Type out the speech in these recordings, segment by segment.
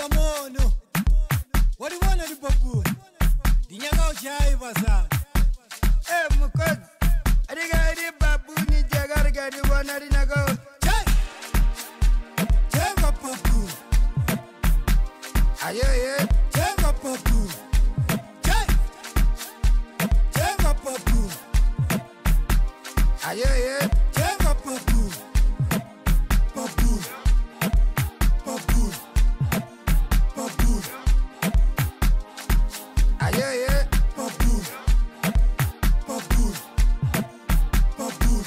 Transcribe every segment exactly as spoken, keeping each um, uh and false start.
It's a mono. What do you want to do, Baboon? The Nyanga Jaiva sound. Eh, Mukot. I think I did Baboon. Ni jaga gari wana dina go. Jai. Jaiva Baboon. Aye aye. Jaiva Baboon. Jai. Jaiva Baboon. Aye aye. Jaiva Baboon. Baboon. Baboon. Baboon. Aye aye. Baboon. Baboon. Baboon.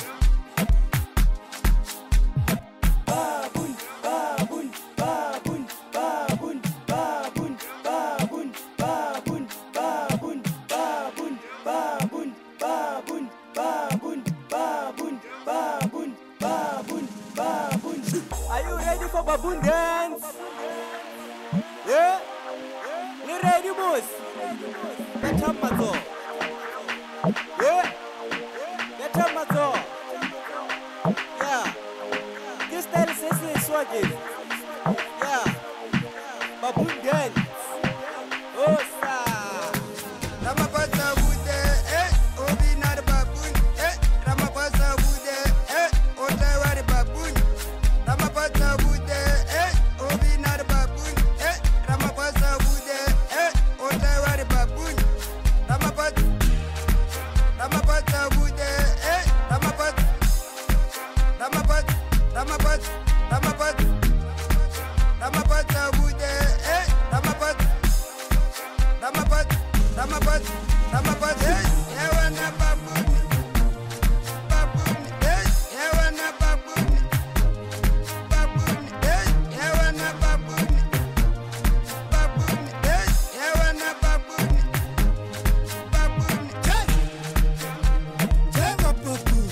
Baboon, baboon, baboon, baboon, baboon, baboon, baboon, baboon, baboon, baboon, baboon, baboon, baboon, baboon, baboon, baboon. Are you ready for baboon dance? Yeah? You ready, boss? Get up, Mazo. Yeah? Get up, Mazo. Yeah. This style is seriously swaggy. Yeah. Baboon dance. Oh, sir. Ramaphosa bude, eh, obi na baboon, eh, Ramaphosa bude, eh, otawa baboon. Ramaphosa bude, eh, obi na baboon, eh, Ramaphosa bude, eh, otawa baboon. Ramaphosa, Ramaphosa bude, eh, Ramaphosa, Ramaphosa, Ramaphosa, Ramaphosa, Ramaphosa bude, eh, Ramaphosa. Ramaphosa, Ramaphosa, Ramaphosa, eh, yeah, wanna baboon, baboon, eh, yeah, wanna baboon, baboon, eh, yeah, wanna baboon, baboon, eh, yeah, wanna baboon, baboon, Jai. Jaiva Baboon.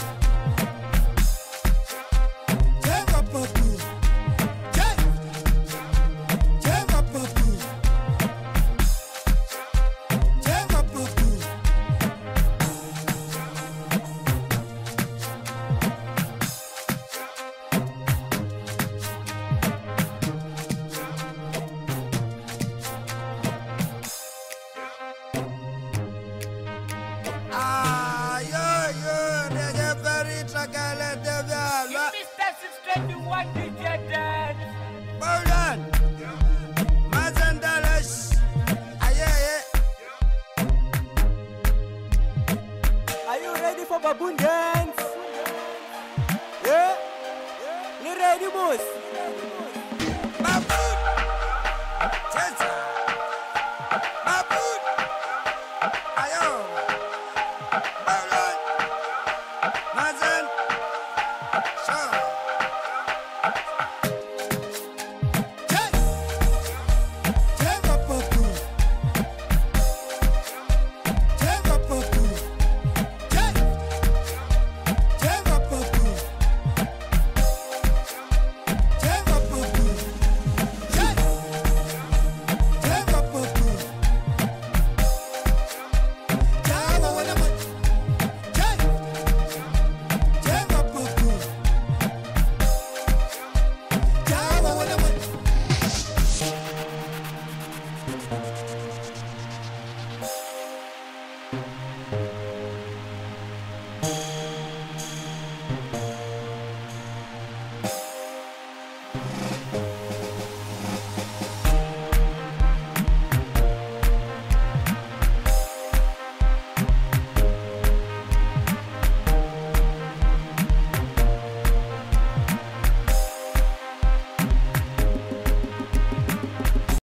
Jaiva Baboon. Jai. Jaiva Baboon. Jaiva Baboon. ah, yo, yo, there's a very tragale de viala, Mister six twenty-one D J dance. Phulwane, Mazanda Lesh, aye, aye. Are you ready for baboon dance? Yeah? You ready, boss?